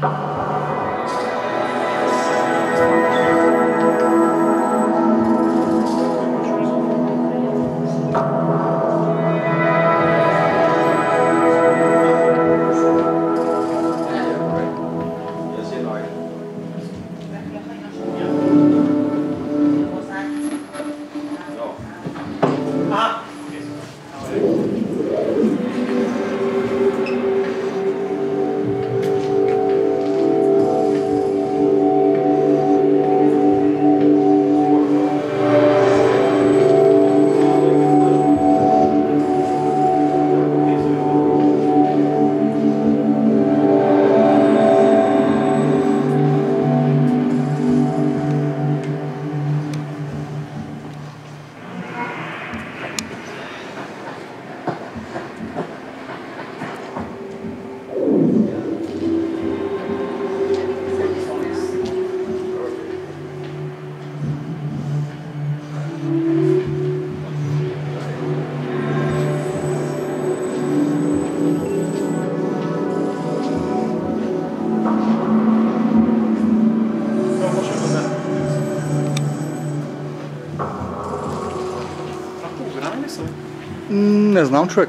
Не знам, човек.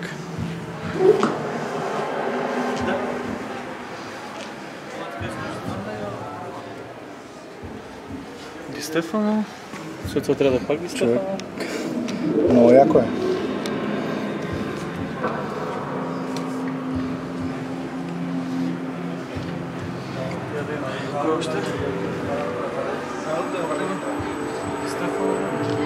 Ди Стефано. След това трябва да пак Ди Стефано. Много яко е. Още. Ди Стефано.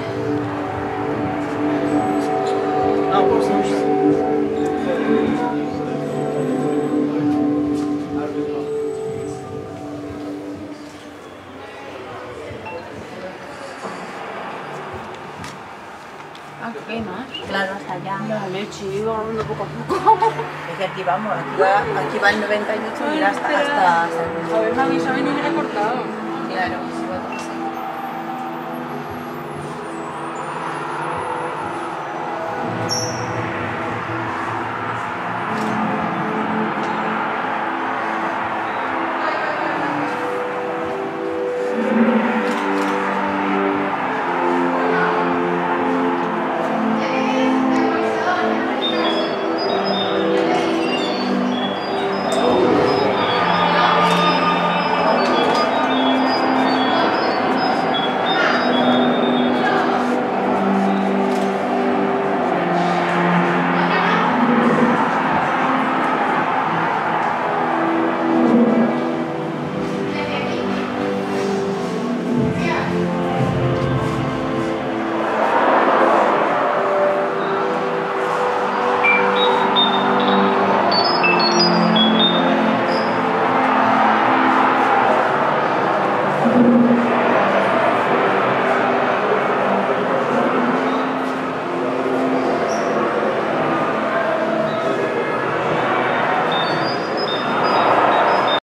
¿Qué más? Claro, hasta allá. Vale, chido, vámonos poco a poco. Es que aquí vamos, aquí va el 98 y mira hasta A ver, me avisa y no hubiera cortado. Claro, sí, va a pasar.